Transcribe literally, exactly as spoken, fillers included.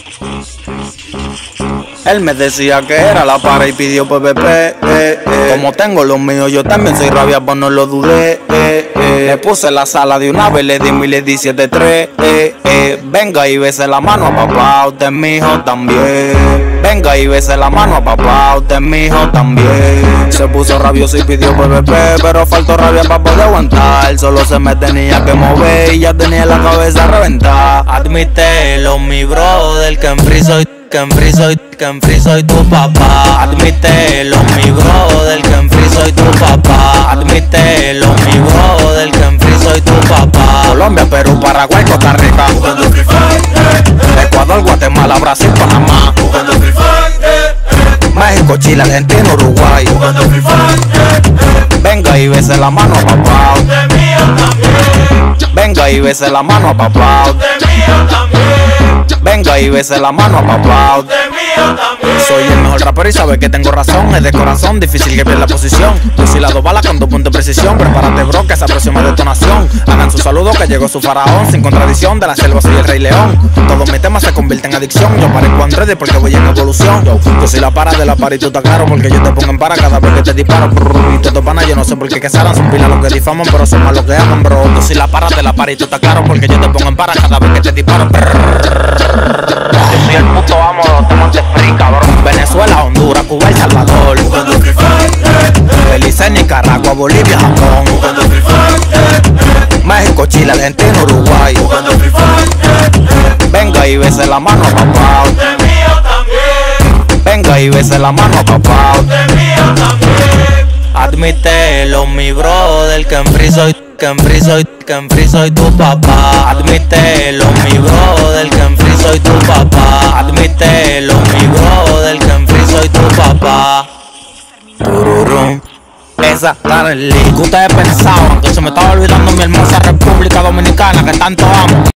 Él me decía que era la para y pidió P V P. Eh, eh. Como tengo los míos, yo también soy rabia, pues no lo dudé. Eh, eh. Le puse la sala de una vez, le di mil y diecisiete tres. Eh, eh. Venga y bese la mano a papá, usted es mi hijo también. Venga y bese la mano a papá, usted es mi hijo también. Se puso rabioso y pidió P V P, pero faltó rabia para poder aguantar. Solo se me tenía que mover y ya tenía la cabeza reventada. Admítelo, mi brother, que en free soy, que en free soy, que en free soy tu papá. Admítelo, mi brother, que en free soy tu papá. Admítelo, mi brother, que en free soy tu papá. Colombia, Perú, Paraguay, Costa Rica. Jugando Free Fire, eh, eh. Ecuador, Guatemala, Brasil, Panamá. Jugando Free Fire, eh, eh. México, Chile, Argentina, Uruguay. Jugando Free Fire, eh, eh. Venga y bese la mano a papá. Usted es mío también. Venga y bese la mano a papá. Usted es mío también. Venga y bese la mano a papá. Usted es mío también. Soy el mejor rapero y sabe que tengo razón. Es de corazón, difícil que pierda la posición. Yo soy la dos balas con dos puntos de precisión. Prepárate, bro, que esa próxima detonación. Hagan su saludo que llegó su faraón. Sin contradicción, de la selva soy el rey león. Todos mis temas se convierten en adicción. Yo parezco Andrés porque voy en evolución. Yo, yo soy la para de la para y tú estás claro, porque yo te pongo en para cada vez que te disparo. Brr, y todos panas, yo no sé por qué quesaran. Son pilas los que difaman, pero son más los que aman, bro. Yo soy la para de la para y tú estás claro, porque yo te pongo en para cada vez que te disparo. Brr. Yo soy el puto amo de los temas de free, cabrón. Venezuela, Honduras, Cuba, El Salvador. Jugando Free Fire, eh, eh. Belice, Nicaragua, Bolivia, Japón. Jugando Free Fire, eh, eh. México, Chile, Argentina, Uruguay. Jugando Free Fire, eh, eh. Venga y bese la mano a papá. Usted es mío también. Venga y bese la mano a papá. Usted es mío también. Admítelo, mi brother, que en free soy, que en free soy, que en free soy tu papá. Admítelo, mi brother, que en free soy tu papá. Admítelo, mi brother, que en free soy tu papá. Tururum. Esa tan linda. ¿Qué ustedes pensaban? Que se me estaba olvidando mi hermosa República Dominicana que tanto amo.